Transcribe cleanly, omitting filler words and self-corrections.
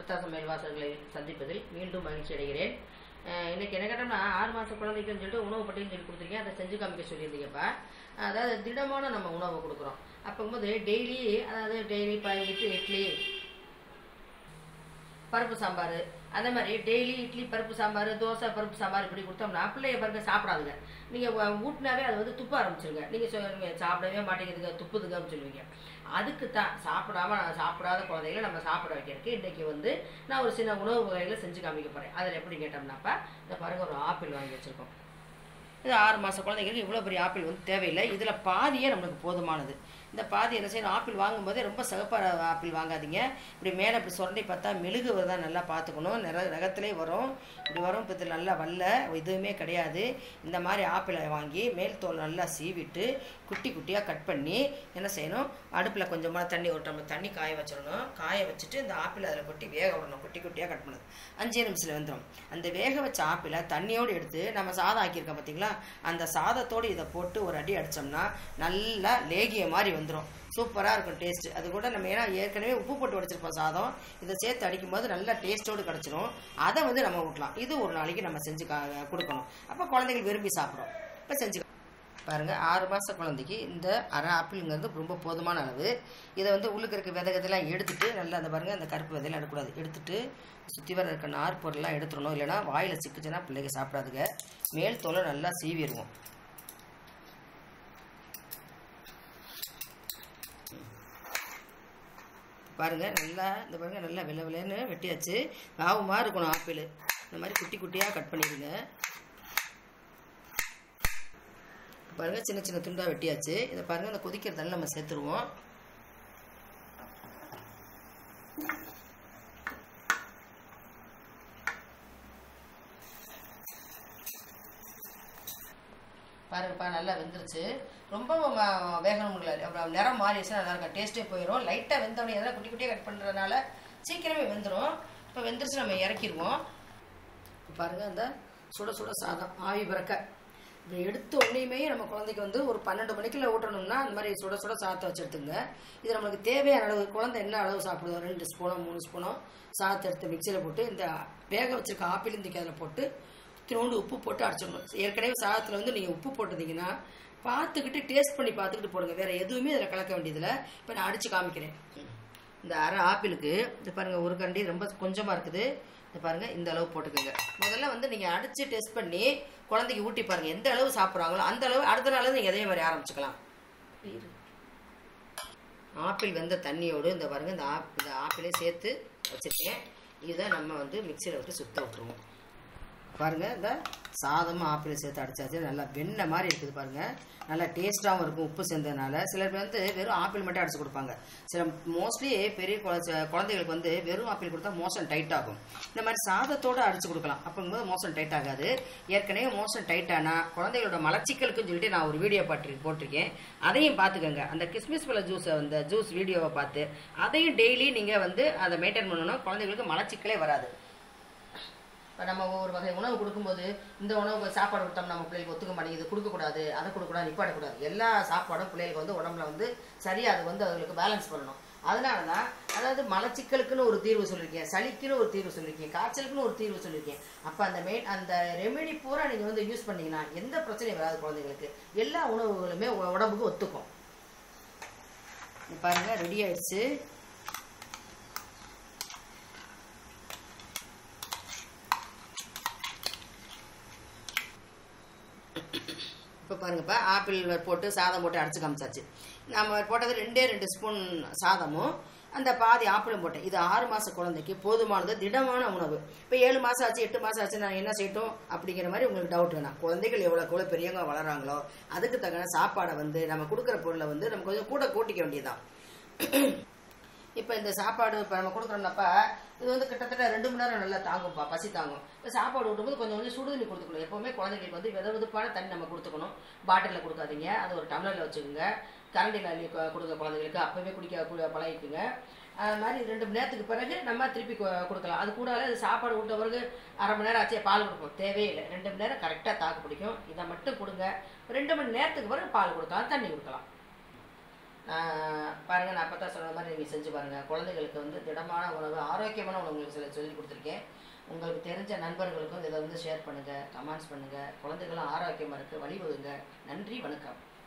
அமிர்தா சமையல் வாசகர்களை சந்திப்பதில் மீண்டும் மகிழ்ச்சி அடைகிறேன். இன்னைக்கு என்ன கேட்டோம்னா 6 மாத குழந்தைக்குன்னு சொல்லிட்டு உணவு பட்டியல் சொல்லி கொடுத்துருக்கேன். அதை செஞ்சு காமிக்க சொல்லியிருந்தீங்கப்பா. அதாவது திடமான நம்ம உணவை கொடுக்குறோம். அப்போது டெய்லி இட்லி பருப்பு சாம்பார், அதே மாதிரி டெய்லி இட்லி பருப்பு சாம்பார், தோசை பருப்பு சாம்பார் இப்படி கொடுத்தோம்னா பிள்ளைய பாருங்க சாப்பிடாதுங்க. நீங்கள் ஊட்டினாவே அது வந்து துப்ப ஆரம்பிச்சிருங்க. நீங்கள் சொல்லுவீங்க சாப்பிடவே மாட்டேங்குதுங்க, துப்புதுங்க அப்படின்னு சொல்லுவீங்க. அதுக்கு தான் சாப்பிடாத குழந்தைகளை நம்ம சாப்பிட வைக்கிறதுக்கு இன்றைக்கி வந்து நான் ஒரு சின்ன உணவு வகைகளை செஞ்சு காமிக்க போகிறேன். அதில் எப்படி கேட்டோம்னாப்பா, இந்த பாருங்க ஒரு ஆப்பிள் வாங்கி வச்சுருக்கோம். இது 6 மாத குழந்தைங்களுக்கு இவ்வளோ பெரிய ஆப்பிள் வந்து தேவையில்லை. இதில் பாதியே நம்மளுக்கு போதுமானது. இந்த பாதி என்ன செய்யணும், ஆப்பிள் வாங்கும்போதே ரொம்ப சிகப்பான ஆப்பிள் வாங்காதீங்க. இப்படி மேலே இப்படி சுரண்டி பார்த்தா மெழுகு தான் நல்லா பார்த்துக்கணும். நகத்திலே வரும், இப்படி வரும். இப்போ இதில் நல்லா வல்ல எதுவுமே கிடையாது. இந்த மாதிரி ஆப்பிளை வாங்கி மேல் தோல் நல்லா சீவிட்டு குட்டி குட்டியாக கட் பண்ணி என்ன செய்யணும், அடுப்பில் கொஞ்சமாக தண்ணி ஒரு டம்ளர் தண்ணி காய வச்சிடணும். காய வச்சுட்டு இந்த ஆப்பிள் அதில் கொட்டி வேக விடணும். குட்டி குட்டியாக கட் பண்ணுது 5 நிமிஷத்தில் வந்துடும். அந்த வேக வச்ச ஆப்பிளை தண்ணியோடு எடுத்து நம்ம சாதம் ஆக்கியிருக்கோம் பார்த்தீங்களா, அந்த சாதத்தோடு இதை போட்டு ஒரு அடி அடித்தோம்னா நல்லா லேகிய மாதிரி வந்துடும். சூப்பராக இருக்கும் டேஸ்ட்டு. அது கூட நம்ம ஏன்னா ஏற்கனவே உப்பு போட்டு வச்சிருப்போம் சாதம், இதை சேர்த்து அடிக்கும்போது நல்லா டேஸ்ட்டோடு கிடச்சிரும். அதை வந்து நம்ம ஊட்டலாம். இது ஒரு நாளைக்கு நம்ம செஞ்சு கொடுக்கணும். அப்போ குழந்தைகள் விரும்பி சாப்பிடும். இப்போ செஞ்சு பாருங்கள். 6 மாத குழந்தைக்கு இந்த அரை ஆப்பிளுங்கிறது ரொம்ப போதுமான அளவு. இதை வந்து உள்ளுக்கு இருக்க விதைகத்தெல்லாம் எடுத்துட்டு நல்லா அந்த பாருங்கள், அந்த கருப்பு விதையெல்லாம் எடுக்கக்கூடாது. எடுத்துட்டு சுற்றி வர இருக்க நார் பொருள்லாம் எடுத்துடணும். இல்லைனா வாயில் சிக்குச்சுன்னா பிள்ளைங்க சாப்பிடாதுங்க. மேல் தோலை நல்லா சீவிடுவோம். பாருங்கள் நல்லா இந்த பாருங்கள் நல்லா வெள்ளை வெள்ளைன்னு வெட்டியாச்சு. மாவுமாக இருக்கணும் ஆப்பிள். இந்த மாதிரி குட்டி குட்டியாக கட் பண்ணிடுங்க. பாருங்கள் சின்ன சின்ன துண்டாக வெட்டியாச்சு. இதை பாருங்கள் இந்த கொதிக்கிறதால நம்ம சேர்த்துருவோம். பாருங்கப்பா நல்லா வெந்துருச்சு. ரொம்ப வேகணும் இல்லை, அப்புறம் நிறம் மாறிடுச்சுன்னா நல்லா இருக்கும், டேஸ்ட்டே போயிடும். லைட்டாக வெந்தோடனே எதாவது குட்டி குட்டியாக கட் பண்ணுறதுனால சீக்கிரமே வெந்துடும். இப்போ வெந்துருச்சு, நம்ம இறக்கிடுவோம். பாருங்கள் அந்த சுட சுட சாதம் ஆவி பறக்க இதை எடுத்து ஒன்றையுமே நம்ம குழந்தைக்கு வந்து ஒரு 12 மணிக்குள்ள ஊட்டணும்னா அந்த மாதிரி சுட சுட சாதத்தை வச்சு எடுத்துங்க. இது நம்மளுக்கு தேவையான அளவு, குழந்தை என்ன அளவு சாப்பிடுவோம் 2 ஸ்பூனோ 3 ஸ்பூனோ சாதத்தை எடுத்து மிக்சியில் போட்டு இந்த வேக வச்சிருக்க ஆப்பிள் இந்த அதில் போட்டு திரும்ப உப்பு போட்டு அடிச்சிடணும். ஏற்கனவே சாதத்தில் வந்து நீங்கள் உப்பு போட்டிருந்தீங்கன்னா பார்த்துக்கிட்டு டேஸ்ட் பண்ணி பார்த்துக்கிட்டு போடுங்க. வேறு எதுவுமே இதில் கலக்க வேண்டியதில்லை. இப்போ நான் அடித்து காமிக்கிறேன். இந்த அரை ஆப்பிளுக்கு இது பாருங்கள், ஒரு கரண்டி ரொம்ப கொஞ்சமாக இருக்குது. இது பாருங்கள், இந்த அளவு போட்டுக்கோங்க. முதல்ல வந்து நீங்கள் அடித்து டெஸ்ட் பண்ணி குழந்தைக்கு ஊட்டி பாருங்கள். எந்த அளவு சாப்பிட்றாங்களோ அந்த அளவு அடுத்த நாள் நீங்கள் அதே மாதிரி ஆரம்பிச்சுக்கலாம். ஆப்பிள் வெந்த தண்ணியோடு இந்த பாருங்கள் இந்த ஆப்பிளே சேர்த்து வச்சுருக்கேன். இதை நம்ம வந்து மிக்சியில் விட்டு சுத்த விட்டுருவோம். பாருங்கள் இந்த சாதமும் ஆப்பிள் சேர்த்து அடித்தாச்சு. நல்லா வெண்ணெய் மாதிரி இருக்குது பாருங்கள். நல்லா டேஸ்ட்டாகவும் இருக்கும் உப்பு சேர்ந்ததுனால. சிலர் வந்து வெறும் ஆப்பிள் மட்டும் அடித்து கொடுப்பாங்க. மோஸ்ட்லி பெரிய குழந்தைகளுக்கு வந்து வெறும் ஆப்பிள் கொடுத்தா மோஷன் டைட் ஆகும். இந்த மாதிரி சாதத்தோடு அடித்து கொடுக்கலாம். அப்படிங்கும்போது மோஷன் டைட் ஆகாது. ஏற்கனவே மோஷன் டைட் ஆனால் குழந்தைகளோட மலச்சிக்கலுக்குன்னு சொல்லிட்டு நான் ஒரு வீடியோ போட்டிருக்கேன். அதையும் பார்த்துக்கோங்க. அந்த கிஸ்மிஸ் பழ அந்த ஜூஸ் வீடியோவை பார்த்து அதையும் டெய்லி நீங்கள் வந்து அதை மெயின்டைன் பண்ணணும். குழந்தைகளுக்கு மலச்சிக்கலே வராது. இப்போ நம்ம ஒவ்வொரு வகை உணவு கொடுக்கும்போது இந்த உணவு சாப்பாடு கொடுத்தோம் நம்ம பிள்ளைகளுக்கு ஒத்துக்க மாட்டேங்குது, கொடுக்கக்கூடாது, அதை கொடுக்கக்கூடாது, நிப்பாடக்கூடாது. எல்லா சாப்பாடும் பிள்ளைகளுக்கு வந்து உடம்புல வந்து சரியாக அது வந்து அவங்களுக்கு பேலன்ஸ் பண்ணணும். அதனால தான் அதாவது மலச்சிக்கலுக்குன்னு ஒரு தீர்வு சொல்லியிருக்கேன், சளிக்குன்னு ஒரு தீர்வு சொல்லியிருக்கேன், காய்ச்சலுக்குன்னு ஒரு தீர்வு சொல்லியிருக்கேன். அப்போ அந்த ரெமெடி பூரா நீங்கள் வந்து யூஸ் பண்ணிங்கன்னா எந்த பிரச்சனையும் வராது குழந்தைங்களுக்கு. எல்லா உணவுகளுமே உடம்புக்கு ஒத்துக்கும். பாருங்கள் ரெடி ஆயிடுச்சு. இப்போ பாருங்கப்பா, ஆப்பிள் போட்டு சாதம் போட்டு அடிச்சு காமிச்சாச்சு. நம்ம போட்டது 2 ஸ்பூன் சாதமும் அந்த பாதி ஆப்பிளும் போட்டேன். இது 6 மாத குழந்தைக்கு போதுமானது, திடமான உணவு. இப்போ 7 மாதம் ஆச்சு 8 மாதம் ஆச்சு நான் என்ன செய்யட்டும் அப்படிங்கிற மாதிரி உங்களுக்கு டவுட் வேணாம். குழந்தைகள் எவ்வளோ பெரியவங்க வளராங்களோ அதுக்கு தகுந்த சாப்பாடை வந்து நம்ம கொடுக்குற பொருளை வந்து நம்ம கொஞ்சம் கூட கூட்டிக்க வேண்டியதுதான். இப்போ இந்த சாப்பாடு இப்போ நம்ம கொடுக்குறோம்னாப்பா இது வந்து கிட்டத்தட்ட 2 மணி நேரம் நல்லா தாங்கும்ப்பா, பசி தாங்கும். இப்போ சாப்பாடு ஊட்டும்போது கொஞ்சம் சுடுதண்ணி கொடுத்துக்கணும். எப்போவுமே குழந்தைங்களுக்கு வந்து வெதுவெதுப்பான தண்ணி நம்ம கொடுத்துக்கணும். பாட்டிலில் கொடுக்காதீங்க, அது ஒரு டம்ளரில் வச்சுக்கோங்க. கரண்டியில் அள்ளி கொடுக்க குழந்தைங்களுக்கு அப்போவே குடிக்க பழகிக்குங்க. அது மாதிரி 2 மணி நேரத்துக்கு பிறகு நம்ம திருப்பி கொடுக்கலாம். அது கூட சாப்பாடு ஊட்ட பிறகு அரை மணி நேரம் ஆச்சே பால் கொடுப்போம், தேவையில்லை. 2 மணி நேரம் கரெக்டாக தாக்கு பிடிக்கும். இதை மட்டும் கொடுங்க. 2 மணி நேரத்துக்கு பிறகு பால் கொடுக்கலாம், தண்ணி கொடுக்கலாம். பாருங்கள், நான் அப்போ தான் சொன்ன மாதிரி நீங்கள் செஞ்சு பாருங்கள். குழந்தைகளுக்கு வந்து திடமான உணவு, ஆரோக்கியமான உணவு உங்களுக்கு சில சொல்லி கொடுத்துருக்கேன். உங்களுக்கு தெரிஞ்ச நண்பர்களுக்கும் இதை வந்து ஷேர் பண்ணுங்கள், கமெண்ட்ஸ் பண்ணுங்கள். குழந்தைகளும் ஆரோக்கியமாக இருக்குது, வழிவகுங்க. நன்றி, வணக்கம்.